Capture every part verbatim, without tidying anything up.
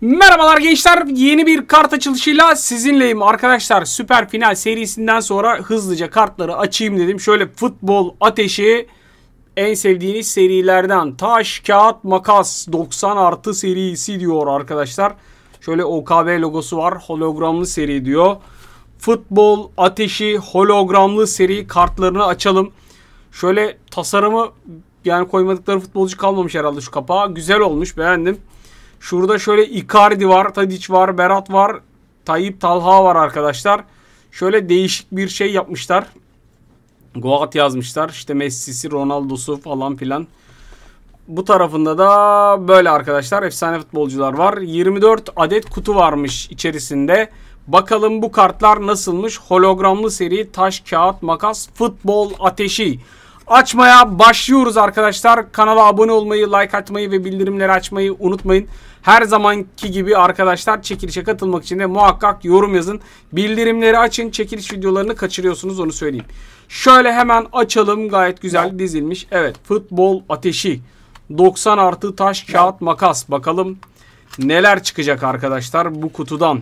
Merhabalar gençler, yeni bir kart açılışıyla sizinleyim arkadaşlar. Süper final serisinden sonra hızlıca kartları açayım dedim. Şöyle futbol ateşi, en sevdiğiniz serilerden taş, kağıt, makas doksan artı serisi diyor arkadaşlar. Şöyle O K B logosu var, hologramlı seri diyor. Futbol ateşi hologramlı seri kartlarını açalım. Şöyle tasarımı, yani koymadıkları futbolcu kalmamış herhalde şu kapağa. Güzel olmuş, beğendim. Şurada şöyle Icardi var, Tadic var, Berat var, Tayyip Talha var arkadaşlar. Şöyle değişik bir şey yapmışlar. Goat yazmışlar. İşte Messi'si, Ronaldo'su falan filan. Bu tarafında da böyle arkadaşlar efsane futbolcular var. yirmi dört adet kutu varmış içerisinde. Bakalım bu kartlar nasılmış? Hologramlı seri taş, kağıt, makas, futbol ateşi. Açmaya başlıyoruz arkadaşlar. Kanala abone olmayı, like atmayı ve bildirimleri açmayı unutmayın. Her zamanki gibi arkadaşlar çekilişe katılmak için de muhakkak yorum yazın. Bildirimleri açın. Çekiliş videolarını kaçırıyorsunuz, onu söyleyeyim. Şöyle hemen açalım. Gayet güzel dizilmiş. Evet, futbol ateşi. doksan artı taş, kağıt, makas. Bakalım neler çıkacak arkadaşlar bu kutudan.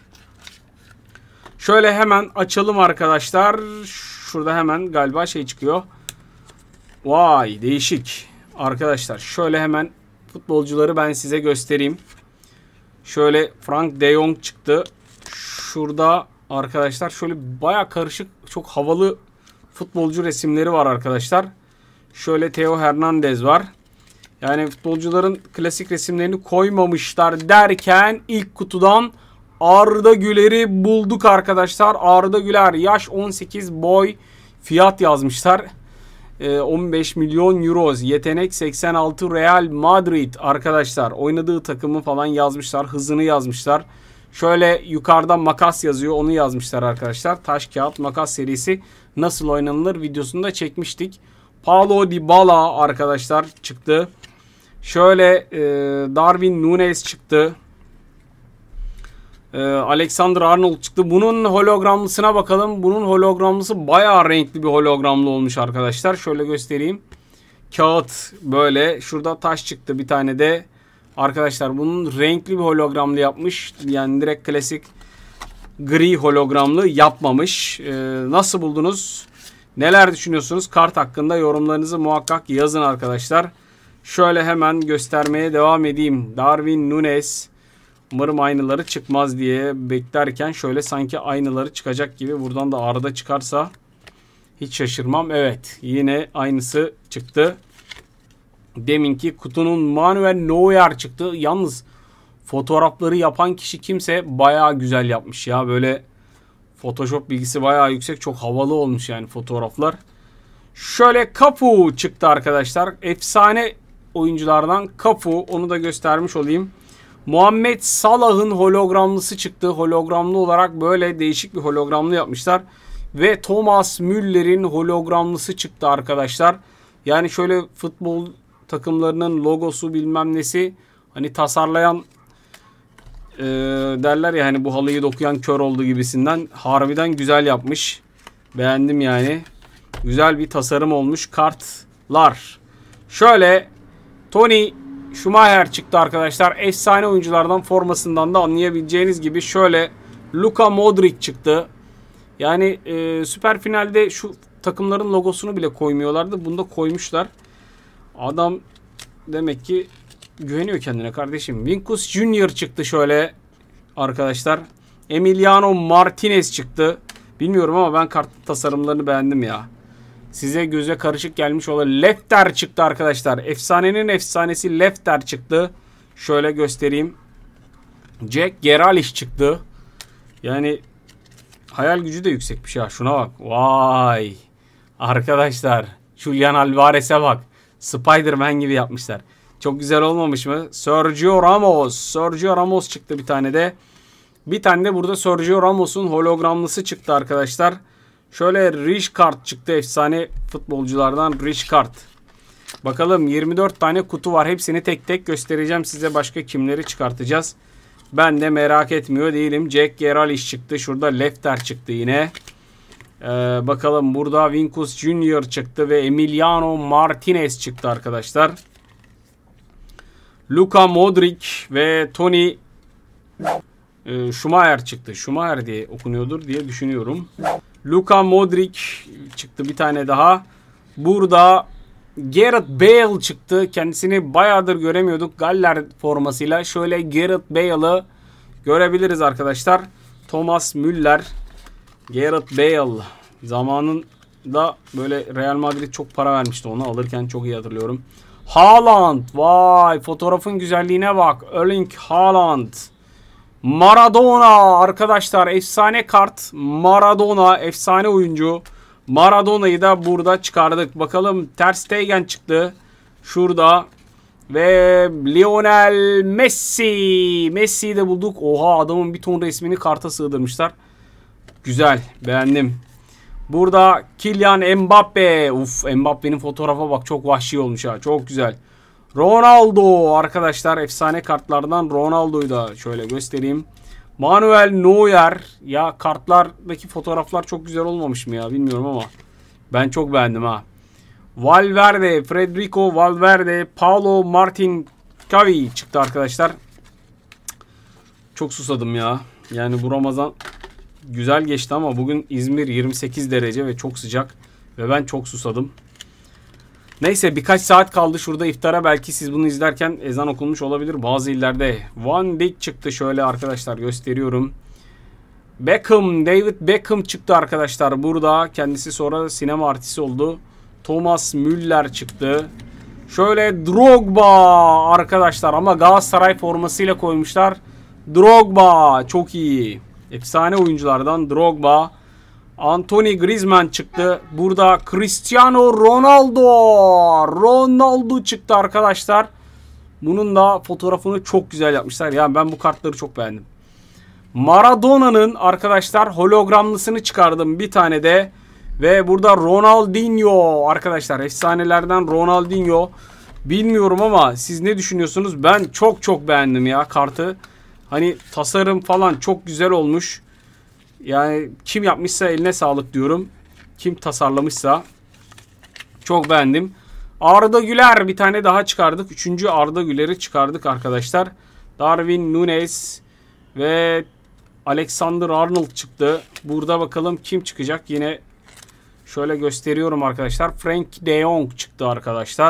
Şöyle hemen açalım arkadaşlar. Şurada hemen galiba şey çıkıyor. Vay, değişik. Arkadaşlar şöyle hemen futbolcuları ben size göstereyim. Şöyle Frank de Jong çıktı. Şurada arkadaşlar şöyle baya karışık, çok havalı futbolcu resimleri var arkadaşlar. Şöyle Theo Hernandez var. Yani futbolcuların klasik resimlerini koymamışlar derken ilk kutudan Arda Güler'i bulduk arkadaşlar. Arda Güler yaş on sekiz, boy, fiyat yazmışlar. on beş milyon euro, yetenek seksen altı, Real Madrid arkadaşlar. Oynadığı takımı falan yazmışlar, hızını yazmışlar. Şöyle yukarıda makas yazıyor, onu yazmışlar arkadaşlar. Taş, kağıt, makas serisi nasıl oynanılır videosunu da çekmiştik. Paulo Dybala arkadaşlar çıktı. Şöyle e, Darwin Núñez çıktı. e, Alexander Arnold çıktı. Bunun hologramlısına bakalım. Bunun hologramlısı bayağı renkli bir hologramlı olmuş arkadaşlar. Şöyle göstereyim. Kağıt böyle. Şurada taş çıktı bir tane de. Arkadaşlar bunun renkli bir hologramlı yapmış. Yani direkt klasik gri hologramlı yapmamış. E, nasıl buldunuz? Neler düşünüyorsunuz? Kart hakkında yorumlarınızı muhakkak yazın arkadaşlar. Şöyle hemen göstermeye devam edeyim. Darwin Núñez. Umarım aynıları çıkmaz diye beklerken şöyle sanki aynıları çıkacak gibi. Buradan da Arda çıkarsa hiç şaşırmam. Evet, yine aynısı çıktı. Deminki kutunun Manuel Neuer çıktı. Yalnız fotoğrafları yapan kişi kimse bayağı güzel yapmış ya. Böyle Photoshop bilgisi bayağı yüksek. Çok havalı olmuş yani fotoğraflar. Şöyle Cafu çıktı arkadaşlar. Efsane oyunculardan Cafu. Onu da göstermiş olayım. Muhammed Salah'ın hologramlısı çıktı. Hologramlı olarak böyle değişik bir hologramlı yapmışlar. Ve Thomas Müller'in hologramlısı çıktı arkadaşlar. Yani şöyle futbol takımlarının logosu bilmem nesi. Hani tasarlayan e, derler ya, hani bu halıyı dokuyan kör oldu gibisinden. Harbiden güzel yapmış. Beğendim yani. Güzel bir tasarım olmuş kartlar. Şöyle Tony Schumacher çıktı arkadaşlar. Efsane oyunculardan, formasından da anlayabileceğiniz gibi. Şöyle Luka Modric çıktı. Yani e, süper finalde şu takımların logosunu bile koymuyorlardı. Bunu da koymuşlar. Adam demek ki güveniyor kendine kardeşim. Vinicius Junior çıktı şöyle arkadaşlar. Emiliano Martinez çıktı. Bilmiyorum ama ben kart tasarımlarını beğendim ya. Size göze karışık gelmiş olan Lefter çıktı arkadaşlar. Efsanenin efsanesi Lefter çıktı. Şöyle göstereyim. Jack Grealish çıktı. Yani hayal gücü de yüksekmiş ya. Şuna bak. Vay. Arkadaşlar. Julian Alvarez'e bak. Spider-Man gibi yapmışlar. Çok güzel olmamış mı? Sergio Ramos. Sergio Ramos çıktı bir tane de. Bir tane de burada Sergio Ramos'un hologramlısı çıktı arkadaşlar. Şöyle Rijkaard çıktı, efsane futbolculardan Rijkaard. Bakalım, yirmi dört tane kutu var. Hepsini tek tek göstereceğim size. Başka kimleri çıkartacağız? Ben de merak etmiyor değilim. Jack Grealish çıktı. Şurada Lefter çıktı yine. Ee, bakalım, burada Vinicius Junior çıktı ve Emiliano Martinez çıktı arkadaşlar. Luka Modric ve Tony Ee, Schumacher çıktı. Schumacher diye okunuyordur diye düşünüyorum. Luka Modric çıktı bir tane daha. Burada Gareth Bale çıktı. Kendisini bayağıdır göremiyorduk. Galler formasıyla. Şöyle Gareth Bale'ı görebiliriz arkadaşlar. Thomas Müller. Gareth Bale. Zamanında böyle Real Madrid çok para vermişti onu alırken, çok iyi hatırlıyorum. Haaland. Vay, fotoğrafın güzelliğine bak. Erling Haaland. Maradona arkadaşlar, efsane kart. Maradona, efsane oyuncu. Maradona'yı da burada çıkardık. Bakalım, Ter Stegen çıktı. Şurada. Ve Lionel Messi. Messi'yi de bulduk. Oha, adamın bir ton resmini karta sığdırmışlar. Güzel, beğendim. Burada Kylian Mbappe. Uf, Mbappe'nin fotoğrafa bak, çok vahşi olmuş ha. Çok güzel. Ronaldo arkadaşlar, efsane kartlardan Ronaldo'yu da şöyle göstereyim. Manuel Neuer. Ya kartlardaki fotoğraflar çok güzel olmamış mı ya, bilmiyorum ama ben çok beğendim ha. Valverde, Federico Valverde, Paulo Martin Cavi çıktı arkadaşlar. Çok susadım ya. Yani bu Ramazan güzel geçti ama bugün İzmir yirmi sekiz derece ve çok sıcak ve ben çok susadım. Neyse, birkaç saat kaldı şurada iftara. Belki siz bunu izlerken ezan okunmuş olabilir bazı illerde. Van Dijk çıktı, şöyle arkadaşlar gösteriyorum. Beckham, David Beckham çıktı arkadaşlar burada. Kendisi sonra sinema artisti oldu. Thomas Müller çıktı. Şöyle Drogba arkadaşlar, ama Galatasaray formasıyla koymuşlar. Drogba çok iyi. Efsane oyunculardan Drogba. Anthony Griezmann çıktı. Burada Cristiano Ronaldo. Ronaldo çıktı arkadaşlar. Bunun da fotoğrafını çok güzel yapmışlar. Yani ben bu kartları çok beğendim. Maradona'nın arkadaşlar hologramlısını çıkardım bir tane de. Ve burada Ronaldinho arkadaşlar. Efsanelerden Ronaldinho. Bilmiyorum ama siz ne düşünüyorsunuz? Ben çok çok beğendim ya kartı. Hani tasarım falan çok güzel olmuş. Yani kim yapmışsa eline sağlık diyorum. Kim tasarlamışsa. Çok beğendim. Arda Güler bir tane daha çıkardık. Üçüncü Arda Güler'i çıkardık arkadaşlar. Darwin Núñez ve Alexander Arnold çıktı. Burada bakalım kim çıkacak. Yine şöyle gösteriyorum arkadaşlar. Frank de Jong çıktı arkadaşlar.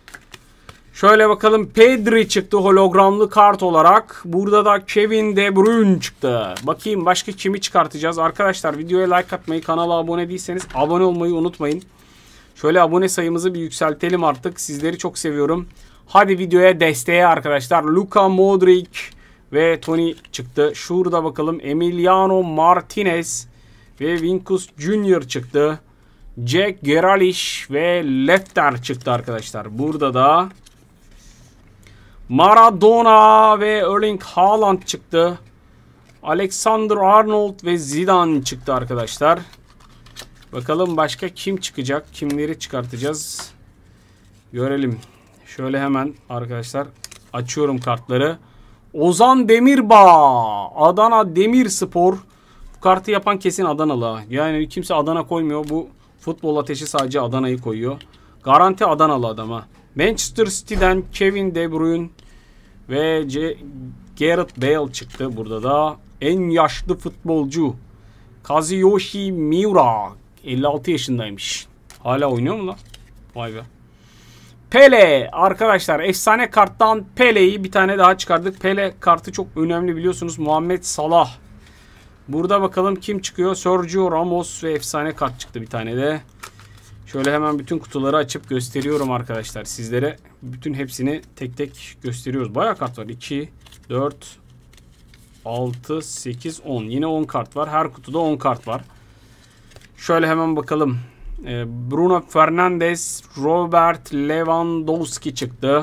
Şöyle bakalım, Pedri çıktı hologramlı kart olarak. Burada da Kevin De Bruyne çıktı. Bakayım başka kimi çıkartacağız. Arkadaşlar videoya like atmayı, kanala abone değilseniz abone olmayı unutmayın. Şöyle abone sayımızı bir yükseltelim artık. Sizleri çok seviyorum. Hadi videoya desteğe arkadaşlar. Luka Modric ve Toni çıktı. Şurada bakalım Emiliano Martinez ve Vinicius Junior çıktı. Jack Grealish ve Lefter çıktı arkadaşlar. Burada da Maradona ve Erling Haaland çıktı. Alexander Arnold ve Zidane çıktı arkadaşlar. Bakalım başka kim çıkacak? Kimleri çıkartacağız? Görelim. Şöyle hemen arkadaşlar açıyorum kartları. Ozan Demirbağ. Adana Demirspor. Bu kartı yapan kesin Adanalı. Yani kimse Adana koymuyor. Bu futbol ateşi sadece Adana'yı koyuyor. Garanti Adanalı adama. Manchester City'den Kevin De Bruyne ve C Gareth Bale çıktı. Burada da en yaşlı futbolcu Kazuyoshi Miura. elli altı yaşındaymış. Hala oynuyor mu lan? Vay be. Pele arkadaşlar, efsane karttan Pele'yi bir tane daha çıkardık. Pele kartı çok önemli biliyorsunuz. Muhammed Salah. Burada bakalım kim çıkıyor? Sergio Ramos ve efsane kart çıktı bir tane de. Şöyle hemen bütün kutuları açıp gösteriyorum arkadaşlar sizlere. Bütün hepsini tek tek gösteriyoruz. Bayağı kart var. iki, dört, altı, sekiz, on. Yine on kart var. Her kutuda on kart var. Şöyle hemen bakalım. Bruno Fernandes, Robert Lewandowski çıktı.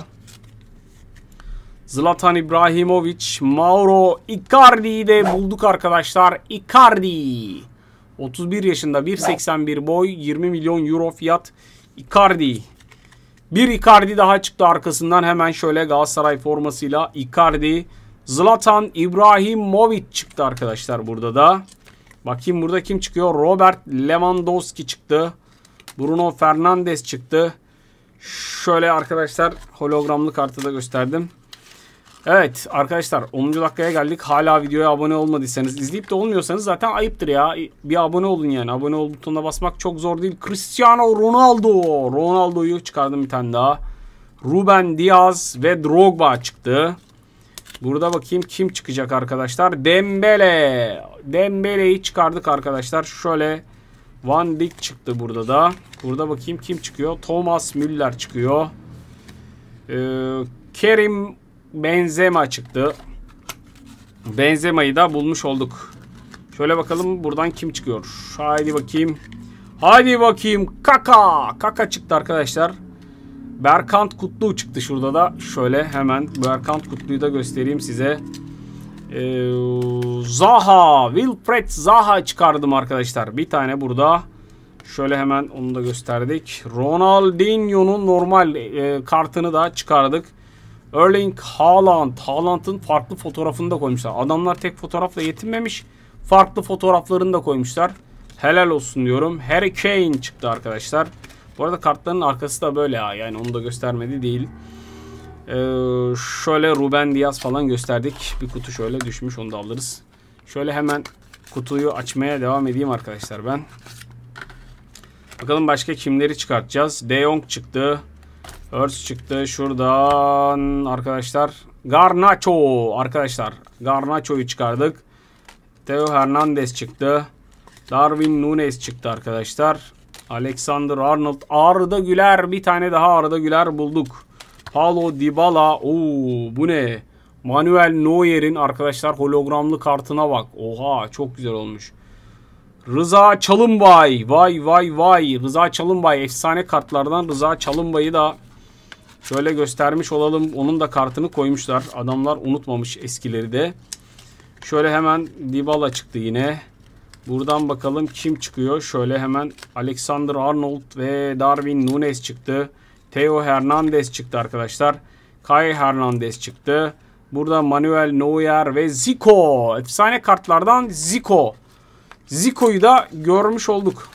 Zlatan İbrahimovic, Mauro Icardi'yi de bulduk arkadaşlar. Icardi. otuz bir yaşında, bir seksen bir boy, yirmi milyon euro fiyat. Icardi. Bir Icardi daha çıktı arkasından, hemen şöyle Galatasaray formasıyla Icardi. Zlatan İbrahimovic çıktı arkadaşlar burada da. Bakayım burada kim çıkıyor? Robert Lewandowski çıktı. Bruno Fernandes çıktı. Şöyle arkadaşlar hologramlı kartı da gösterdim. Evet arkadaşlar onuncu dakikaya geldik. Hala videoya abone olmadıysanız, izleyip de olmuyorsanız zaten ayıptır ya. Bir abone olun yani. Abone ol butonuna basmak çok zor değil. Cristiano Ronaldo. Ronaldo'yu çıkardım bir tane daha. Ruben Diaz ve Drogba çıktı. Burada bakayım kim çıkacak arkadaşlar. Dembele. Dembele'yi çıkardık arkadaşlar. Şöyle Van Dijk çıktı burada da. Burada bakayım kim çıkıyor. Thomas Müller çıkıyor. Ee, Kerim Benzema çıktı. Benzema'yı da bulmuş olduk. Şöyle bakalım buradan kim çıkıyor. Haydi bakayım. Haydi bakayım. Kaka. Kaka çıktı arkadaşlar. Berkant Kutlu çıktı şurada da. Şöyle hemen Berkant Kutlu'yu da göstereyim size. Ee, Zaha. Wilfred Zaha çıkardım arkadaşlar. Bir tane burada. Şöyle hemen onu da gösterdik. Ronaldinho'nun normal e, kartını da çıkardık. Erling Haaland. Haaland'ın farklı fotoğrafını da koymuşlar. Adamlar tek fotoğrafla yetinmemiş. Farklı fotoğraflarını da koymuşlar. Helal olsun diyorum. Harry Kane çıktı arkadaşlar. Bu arada kartların arkası da böyle ha. Yani onu da göstermedi değil. Ee, şöyle Ruben Diaz falan gösterdik. Bir kutu şöyle düşmüş. Onu da alırız. Şöyle hemen kutuyu açmaya devam edeyim arkadaşlar ben. Bakalım başka kimleri çıkartacağız. De Jong çıktı. Örs çıktı. Şuradan arkadaşlar. Garnacho arkadaşlar. Garnacho'yu çıkardık. Theo Hernandez çıktı. Darwin Núñez çıktı arkadaşlar. Alexander Arnold. Arda Güler. Bir tane daha Arda Güler bulduk. Paulo Dybala. Oo, bu ne? Manuel Neuer'in arkadaşlar hologramlı kartına bak. Oha çok güzel olmuş. Rıza Çalınbay. Vay vay vay. Rıza Çalınbay. Efsane kartlardan Rıza Çalınbay'ı da şöyle göstermiş olalım. Onun da kartını koymuşlar. Adamlar unutmamış eskileri de. Şöyle hemen Dybala çıktı yine. Buradan bakalım kim çıkıyor. Şöyle hemen Alexander Arnold ve Darwin Núñez çıktı. Theo Hernandez çıktı arkadaşlar. Kai Hernandez çıktı. Burada Manuel Neuer ve Zico. Efsane kartlardan Zico. Zico'yu da görmüş olduk.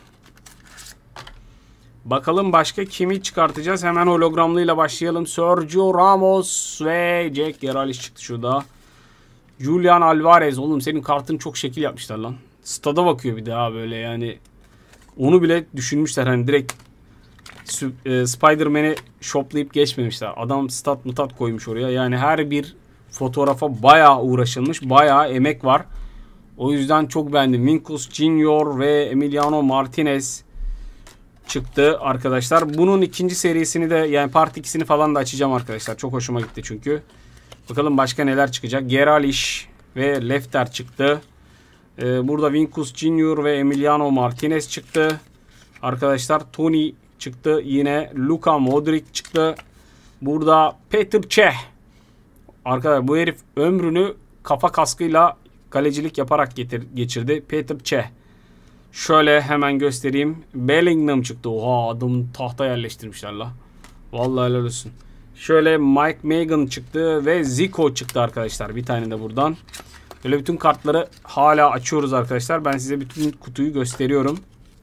Bakalım başka kimi çıkartacağız. Hemen hologramlıyla başlayalım. Sergio Ramos ve Jack Grealish çıktı şurada. Julian Alvarez. Oğlum senin kartını çok şekil yapmışlar lan. Stada bakıyor bir daha böyle yani. Onu bile düşünmüşler hani direkt e, Spider-Man'i shoplayıp geçmemişler. Adam stat mutat koymuş oraya. Yani her bir fotoğrafa bayağı uğraşılmış. Bayağı emek var. O yüzden çok beğendim. Vinicius Junior ve Emiliano Martinez çıktı arkadaşlar. Bunun ikinci serisini de yani part ikisini falan da açacağım arkadaşlar. Çok hoşuma gitti çünkü. Bakalım başka neler çıkacak. Grealish ve Lefter çıktı. Ee, burada Vinicius Junior ve Emiliano Martinez çıktı. Arkadaşlar Toni çıktı. Yine Luka Modric çıktı. Burada Petr Cech. Arkadaşlar bu herif ömrünü kafa kaskıyla kalecilik yaparak getir, geçirdi. Petr Cech. Şöyle hemen göstereyim. Bellingham çıktı. Oha adamın tahta yerleştirmişler la. Vallahi helal olsun. Şöyle Mike Maignan çıktı ve Zico çıktı arkadaşlar. Bir tane de buradan. Böyle bütün kartları hala açıyoruz arkadaşlar. Ben size bütün kutuyu gösteriyorum.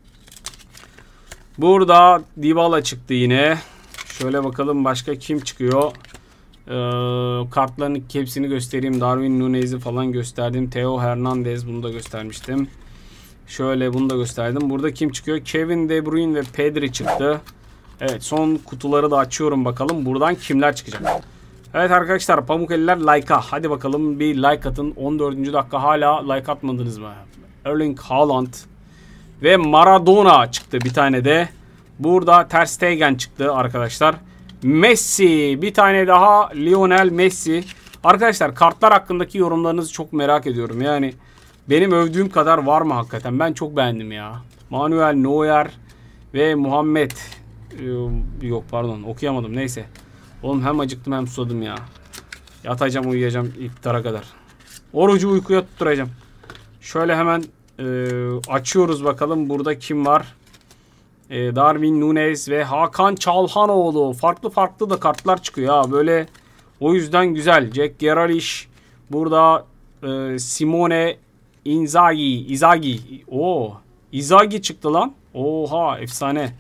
Burada Dybala çıktı yine. Şöyle bakalım başka kim çıkıyor. Ee, kartların hepsini göstereyim. Darwin Núñez'i falan gösterdim. Theo Hernandez bunu da göstermiştim. Şöyle bunu da gösterdim. Burada kim çıkıyor? Kevin De Bruyne ve Pedri çıktı. Evet son kutuları da açıyorum bakalım. Buradan kimler çıkacak? Evet arkadaşlar Pamukkale'ler like'a. Hadi bakalım bir like atın. on dördüncü dakika hala like atmadınız mı? Erling Haaland ve Maradona çıktı bir tane de. Burada Ter Stegen çıktı arkadaşlar. Messi bir tane daha Lionel Messi. Arkadaşlar kartlar hakkındaki yorumlarınızı çok merak ediyorum. Yani benim övdüğüm kadar var mı hakikaten? Ben çok beğendim ya. Manuel Neuer ve Muhammed ee, yok pardon okuyamadım neyse. Oğlum hem acıktım hem susadım ya. Yatacağım uyuyacağım iftara kadar. Orucu uykuya tutturacağım. Şöyle hemen e, açıyoruz bakalım burada kim var. E, Darwin Núñez ve Hakan Çalhanoğlu. Farklı farklı da kartlar çıkıyor ha. Böyle o yüzden güzel. Jack Grealish. Burada e, Simone Inzaghi. Inzaghi. Oo. Inzaghi çıktı lan. Oha efsane.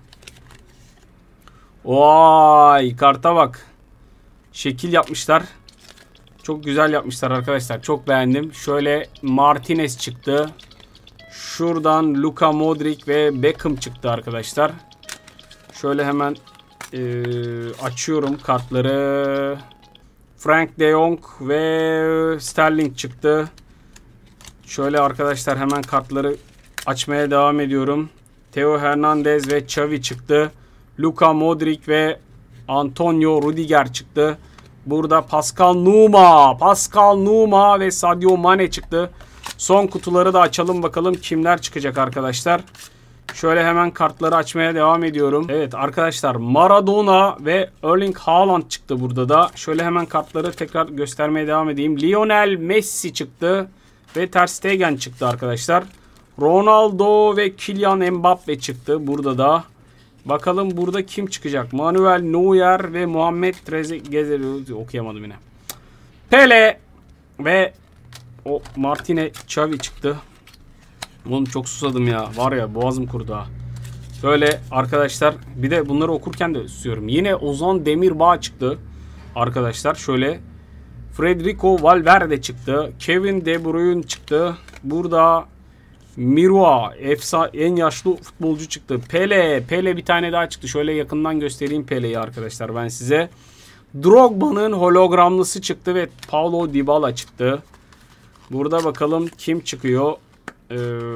Vay karta bak. Şekil yapmışlar. Çok güzel yapmışlar arkadaşlar. Çok beğendim. Şöyle Martinez çıktı. Şuradan Luka Modric ve Beckham çıktı arkadaşlar. Şöyle hemen e, açıyorum kartları. Frank de Jong ve Sterling çıktı. Şöyle arkadaşlar hemen kartları açmaya devam ediyorum. Theo Hernandez ve Xavi çıktı. Luka Modric ve Antonio Rudiger çıktı. Burada Pascal Nouma, Pascal Nouma ve Sadio Mane çıktı. Son kutuları da açalım bakalım kimler çıkacak arkadaşlar. Şöyle hemen kartları açmaya devam ediyorum. Evet arkadaşlar Maradona ve Erling Haaland çıktı burada da. Şöyle hemen kartları tekrar göstermeye devam edeyim. Lionel Messi çıktı ve Ter Stegen çıktı arkadaşlar. Ronaldo ve Kylian Mbappe çıktı burada da. Bakalım burada kim çıkacak? Manuel Neuer ve Muhammed Trezeguet, okuyamadım yine. Pele ve o Martine Xavi çıktı. Oğlum çok susadım ya. Var ya boğazım kurudu ha. Böyle arkadaşlar bir de bunları okurken de susuyorum. Yine Ozan Demirbağ çıktı. Arkadaşlar şöyle Federico Valverde çıktı. Kevin De Bruyne çıktı. Burada Mirua efsa en yaşlı futbolcu çıktı. Pele, Pele bir tane daha çıktı. Şöyle yakından göstereyim Pele'yi arkadaşlar ben size. Drogba'nın hologramlısı çıktı ve Paulo Dybala çıktı. Burada bakalım kim çıkıyor. Ee,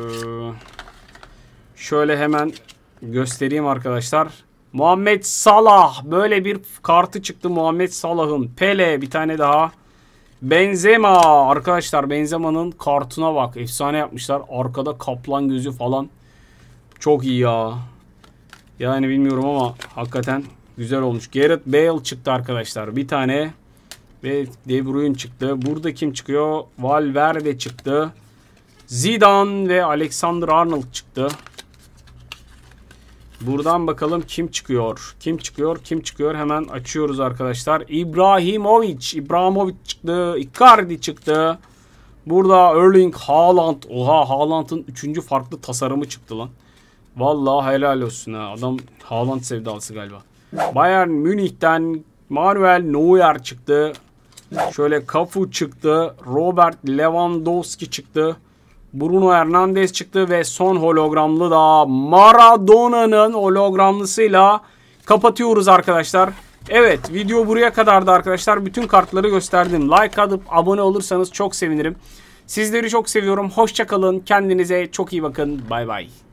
şöyle hemen göstereyim arkadaşlar. Muhammed Salah, böyle bir kartı çıktı Muhammed Salah'ın. Pele bir tane daha. Benzema arkadaşlar, Benzema'nın kartına bak, efsane yapmışlar. Arkada kaplan gözü falan. Çok iyi ya. Yani bilmiyorum ama hakikaten güzel olmuş. Gareth Bale çıktı arkadaşlar bir tane. Ve De Bruyne çıktı. Burada kim çıkıyor? Valverde çıktı. Zidane ve Alexander Arnold çıktı. Buradan bakalım kim çıkıyor? Kim çıkıyor? Kim çıkıyor? Hemen açıyoruz arkadaşlar. İbrahimovic. İbrahimovic çıktı. Icardi çıktı. Burada Erling Haaland. Oha, Haaland'ın üçüncü farklı tasarımı çıktı lan. Vallahi helal olsun ha. Adam Haaland sevdalısı galiba. Bayern Münih'ten Manuel Neuer çıktı. Şöyle Cafu çıktı. Robert Lewandowski çıktı. Bruno Hernandez çıktı ve son hologramlı da Maradona'nın hologramlısıyla kapatıyoruz arkadaşlar. Evet, video buraya kadardı arkadaşlar. Bütün kartları gösterdim. Like atıp abone olursanız çok sevinirim. Sizleri çok seviyorum. Hoşça kalın. Kendinize çok iyi bakın. Bay bay.